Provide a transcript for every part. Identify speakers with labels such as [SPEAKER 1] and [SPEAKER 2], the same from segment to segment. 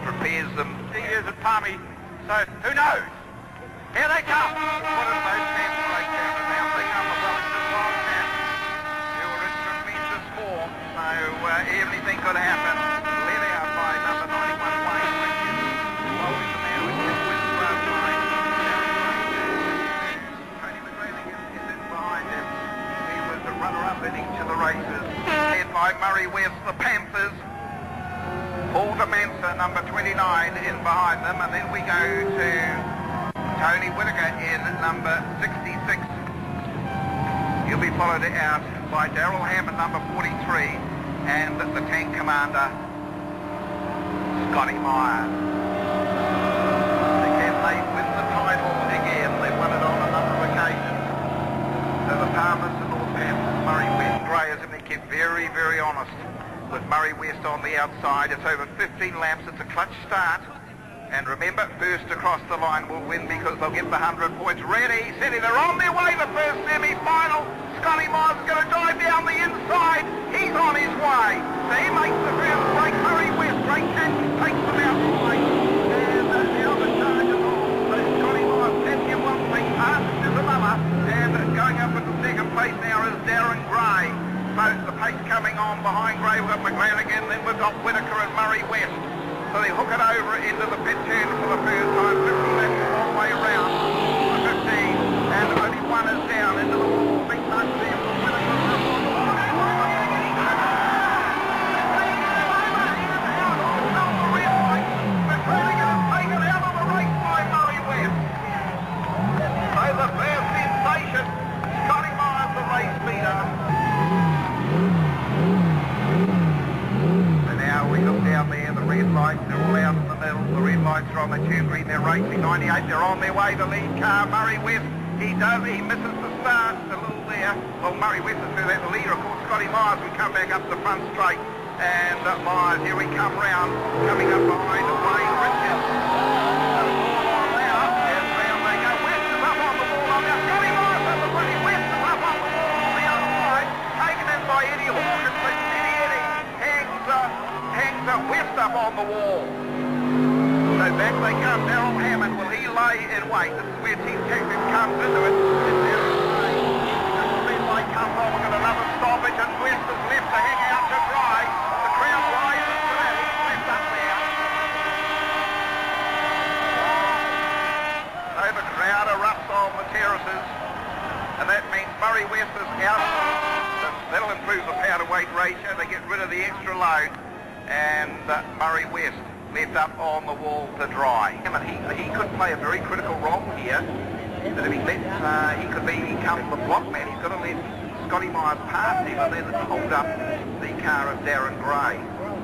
[SPEAKER 1] prepares them. He is at Palmy, so who knows? Here they come. What a those fans break down. Now they come the Wellington Wildcats, who are in tremendous form, so anything could happen. Led out by number 91, Wayne Richards, following the man with his wins last night. Tony McGrath is in behind him. He was the runner-up in each of the races. Led by Murray West, the Panthers. Paul DeMansa, number 29, in behind them, and then we go to Tony Whittaker in number 66. He'll be followed out by Daryl Hammond, number 43, and the Tank Commander, Scotty Myers. Again, they win the title again. They've won it on a number of occasions. So the Palmers, the North Panthers, Murray West, Gray has been kept very, very honest with Murray West on the outside. It's over 15 laps. It's a clutch start. And remember, first across the line will win because they'll get the 100 points. Ready, steady, they're on their way, the first semi-final. Scotty Myers is going to dive down the inside. He's on his way. So he makes the first break. Murray West, great catch, takes them out the way. And the other charge is on. So Scotty Myers, that's him one thing, passes is another. And going up into second place now is Darren Gray. So the pace coming on behind Gray. We've got McLaren again, then we've got Whittaker and Murray West. So they hook it over into the pit turn for the first time, 50 laps all the way around the 15, and only one is down into the wall. Big touch there for Whittaker. McLaren going to take it out of the race by Murray West. So the first sensation, Scotty Myers, the race leader. We look down there, the red lights are all out in the middle, the red lights are on the tube green, they're racing 98, they're on their way, the lead car, Murray West, he misses the start a little there. Well, Murray West is through that, the leader, of course, Scotty Myers, we come back up the front straight, and Myers, here we come round, coming up behind Wayne Richards. West up on the wall. So back they come. Daryl Hammond, will he lay in wait? This is where Team Captain comes into it. And there is the red light comes on. We've got another stoppage, and West is left to hang out to dry. The crowd rises to that. He's left up there. So the crowd erupts on the terraces, and that means Murray West is out. That'll improve the power to weight ratio. They get rid of the extra load. And Murray West left up on the wall to dry. He could play a very critical role here. That if he lets, he could become the block man. He's got to let Scotty Myers pass him and then hold up the car of Darren Gray.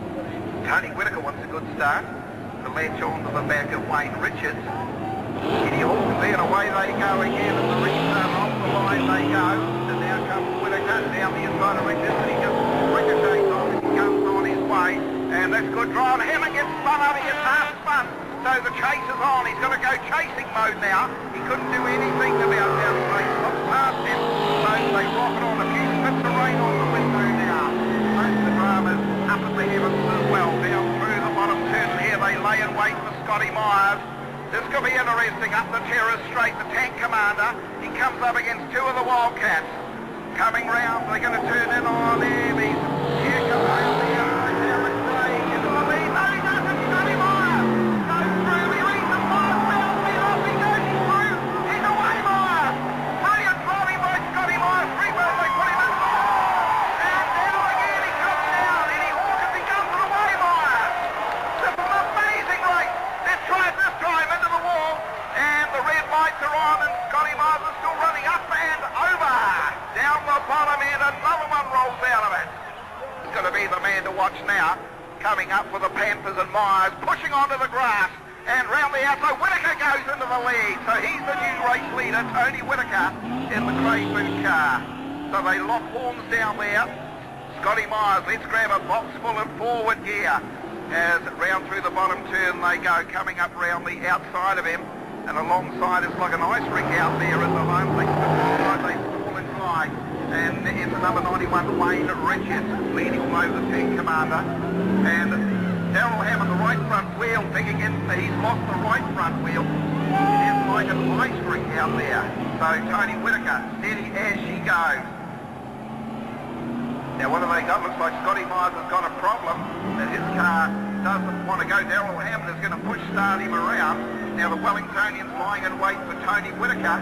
[SPEAKER 1] Tony Whittaker wants a good start to latch on to the back of Wayne Richards. Eddie Hawkins there, and away they go again, and the restart off the line they go. And now comes Whittaker down the inside of Richards, and he just ricochets on. He comes on his way, and that's good drive. Hammond gets spun over, he gets half spun. So the chase is on. He's got to go chasing mode now. He couldn't do anything about down the race. Looked past him, so they rocket on. A few spits of rain on the window now. Most of the dramas up at the heavens as well. Down through the bottom turn here, they lay in wait for Scotty Myers. This could be interesting. Up the terrace straight, the Tank Commander. He comes up against two of the Wildcats. Coming round, they're going to turn in on him. Here comes Darren Gray into the lead. No, he doesn't. Scotty Myers goes through. He leads the 5 miles. He's off. He goes through. He's away, Myers. Brilliant driving by Scotty Myers. 3 miles, they put him in the ball. And then again he comes down. Eddie Hawkins, he comes away, Myers. This is an amazing race. Let's try it this time into the wall. And the red lights are on, and Scotty Myers is still running up and over. Down the bottom end, another one rolls out of it. He's going to be the man to watch now. Coming up for the Panthers and Myers, pushing onto the grass. And round the outside, Whittaker goes into the lead. So he's the new race leader, Tony Whittaker, in the Craig Boot car. So they lock horns down there. Scotty Myers, let's grab a box full of forward gear. As round through the bottom turn they go, coming up round the outside of him. And alongside it's like an ice rink out there at the moment. They fall and fly. And it's the number 91, Wayne Richards, leading all over the Tank Commander. And Daryl Hammond, the right front wheel. he's lost the right front wheel. It is like an ice rink out there. So Tony Whittaker, steady as she goes. Now what have they got? Looks like Scotty Myers has got a problem. That his car doesn't want to go. Daryl Hammond is going to push start him around. Now the Wellingtonian's lying in wait for Tony Whittaker.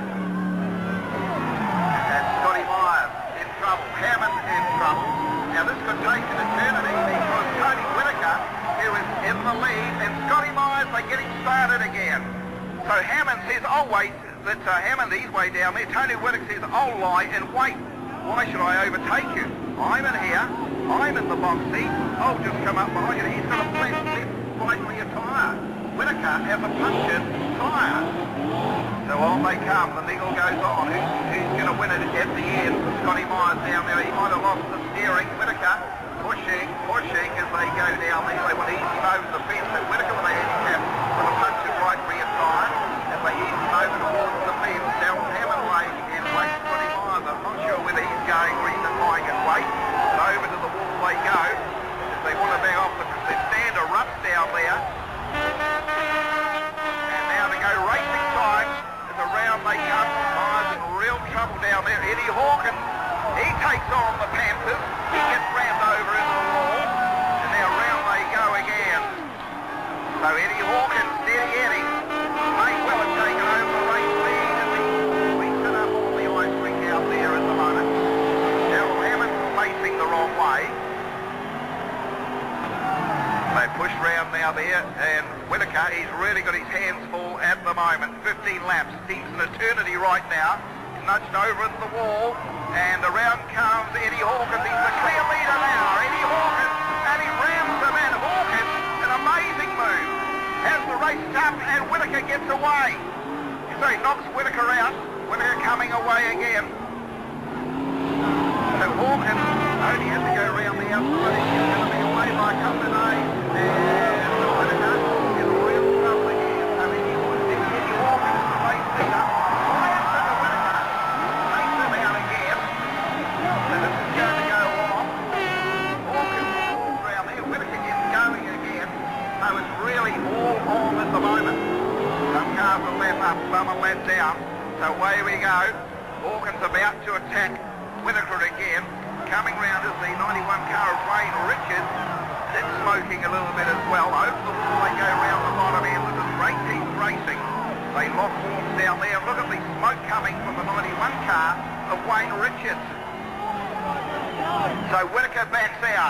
[SPEAKER 1] And Scotty Myers in trouble. Hammond in trouble. Now this could take an eternity because Tony Whittaker, who is in the lead, and Scotty Myers are getting started again. So Hammond says, oh wait, that's Hammond, he's way down there. Tony Whittaker says, oh lie and wait. Why should I overtake you? I'm in here. I'm in the box seat. I'll just come up behind you. He's got a flat left right rear tyre. Whittaker has a punctured tyre. So on they come. The niggle goes on. Who's going to win it at the end? Scotty Myers down there. He might have lost the steering. Whittaker pushing as they go down there. They want to ease him over the fence. So Whittaker with a handicap with a punctured right rear tyre. As they ease him over towards the fence. Down Hammond Way and wait Scotty Myers. I'm not sure whether he's going or he's lying in wait. So over to the wall they go. As they want to bang off the stand erupts down there. And now to go racing time. As around they come. Myers in real trouble down there. Eddie Hawkins, he takes on the Panthers. He gets rammed over into the wall. And now round they go again. So Eddie Hawkins, steady Eddie. May well have taken over the race lead. And we set up all the ice rink out there at the moment. Daryl Hammond facing the wrong way. They push round now there, and Whittaker, he's really got his hands full at the moment. 15 laps, seems an eternity right now. He's nudged over into the wall, and around comes Eddie Hawkins. He's the clear leader now. Eddie Hawkins, and he rams him in. Hawkins, an amazing move. Has the race up, and Whittaker gets away. So he knocks Whittaker out. Whittaker coming away again. So Hawkins only has to go around the outside. He's going to be away by a couple of days. And Whittaker is real trouble again. So Eddie Hawkins, the race leader, fires into Whittaker. Takes him out again. So this is going to go off. Hawkins falls around there. Whittaker gets going again. So it's really all on at the moment. Some cars a lap up, some a lap down. So away we go. Hawkins about to attack Whittaker again. Coming round is the 91 car of Wayne Richards. It's smoking a little bit as well. Over the wall they go round the bottom end. This is Great Team Racing. They lock horns down there. Look at the smoke coming from the 91 car of Wayne Richards. So Whittaker backs out.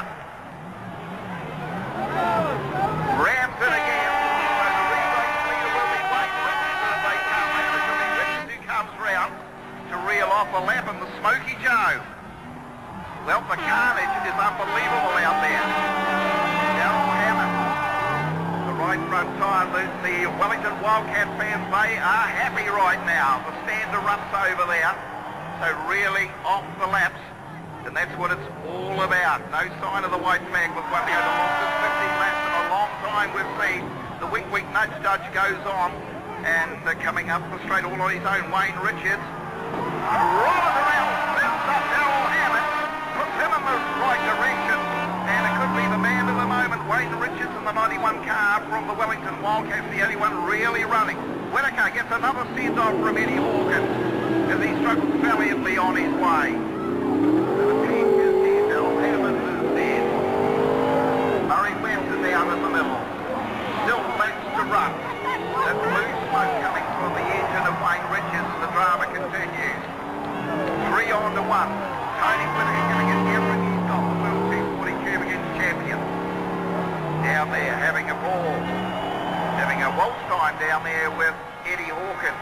[SPEAKER 1] Rams it again. So the re-race leader will be Wayne Richards as they come round. It will be Richards who comes round to reel off a lap in the Smoky Joe. Well, the carnage is unbelievable out there. Daryl Hammond, the right front tyre, the Wellington Wildcat fans, they are happy right now. The stand erupts over there, so really off the laps, and that's what it's all about. No sign of the white flag with one go. The longest 15 laps in a long time we've seen. The wink nudge goes on, and coming up the straight all on his own, Wayne Richards. Rolling around, lifts up Daryl Hammond, puts him in the right direction, and it could be the man of the moment. Wayne Richards in the 91 car from the Wellington Wildcats, the only one really running. Whittaker gets another send-off from Eddie Hawkins as he struggles valiantly on his way. The team is here. Daryl Hammond is there. Murray West is down in the middle. Still laps to run. That blue smoke coming from the engine of Wayne Richards. The drama continues. 3 on to 1. Tony Whittaker going to get everything he's got. The World 240 Curb against champion. Down there having a ball. Having a waltz time down there with Eddie Hawkins.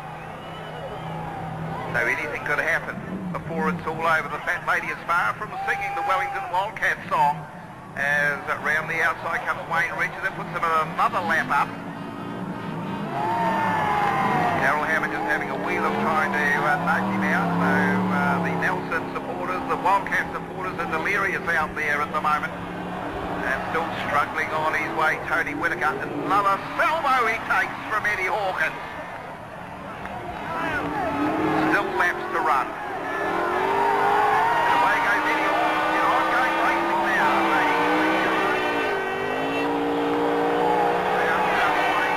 [SPEAKER 1] So anything could happen before it's all over. The fat lady is far from singing the Wellington Wildcat song. As around the outside comes Wayne Richards and puts him at another lap up. Daryl Hammond just having a wheel of trying to nudge him out. So the Nelson supporters, the Wildcat supporters are delirious out there at the moment. And still struggling on his way, Tony Whittaker. Another salvo he takes from Eddie Hawkins. Still laps to run. And away goes Eddie Hawkins in ongoing racing now. Wayne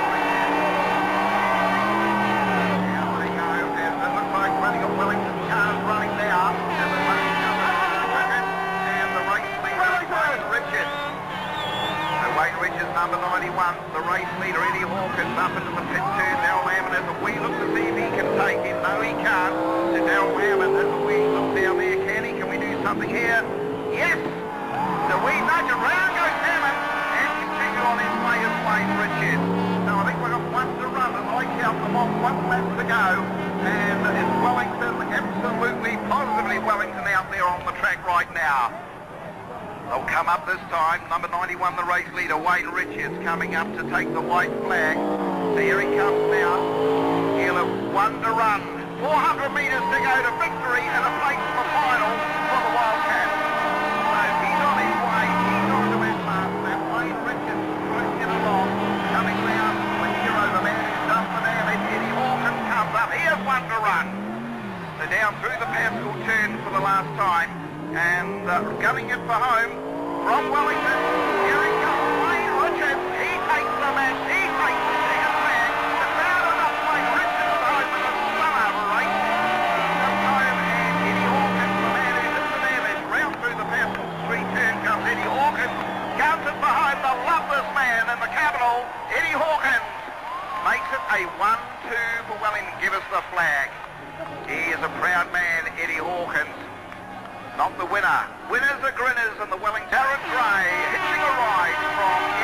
[SPEAKER 1] number 91, the race leader, Eddie Hawkins, up into the pit turn. Darrell Hammond has a wee look to see if he can take him. No, he can't. So Darrell Hammond has a wee look down there. Can he? Can we do something here? Yes! The wee nudge around goes Hammond and continue on his way as Wayne Richards. So I think we've got one to run as I count them off, 1 lap to go. And it's Wellington, absolutely, positively Wellington out there on the track right now. They'll come up this time. Number 91, the race leader, Wayne Richards, coming up to take the white flag. So here he comes now. He'll have 1 to run. 400 metres to go to victory and a place for the final for the Wildcats. So he's on his way. He's on to his last lap. Wayne Richards cruising along, coming round the hero, the man who's done the damage. Eddie Hawkins comes up. Here's 1 to run. So down through the Pascal turn for the last time. And going it for home from Wellington. Here he comes, Wayne Richards. He takes the match. He takes the second flag. The crowd are not Wayne Richards home in a slow race. He comes home and Eddie Hawkins, the man who did the damage, round through the Pascal Street turn comes Eddie Hawkins. Counts it for home. They'll love this man in the capital. Eddie Hawkins makes it a 1-2 for Wellington. Give us the flag. He is a proud man, Eddie Hawkins. Not the winner. Winners are grinners, and the Wellington Darren Gray hitching a ride from